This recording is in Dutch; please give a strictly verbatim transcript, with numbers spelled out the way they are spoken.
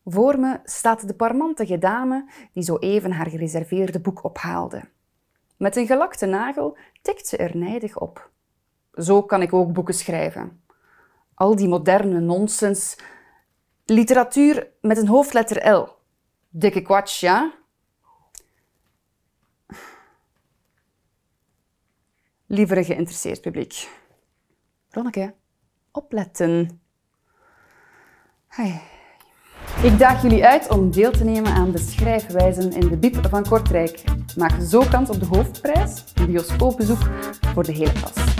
Voor me staat de parmantige dame die zo even haar gereserveerde boek ophaalde. Met een gelakte nagel tikt ze er nijdig op. Zo kan ik ook boeken schrijven. Al die moderne nonsens. Literatuur met een hoofdletter L. Dikke kwatsch, ja? Lievere geïnteresseerd publiek. Ronneke, opletten. Hey. Ik daag jullie uit om deel te nemen aan de schrijfwijzen in de Biep van Kortrijk. Maak zo kans op de hoofdprijs, een bioscoopbezoek voor de hele klas.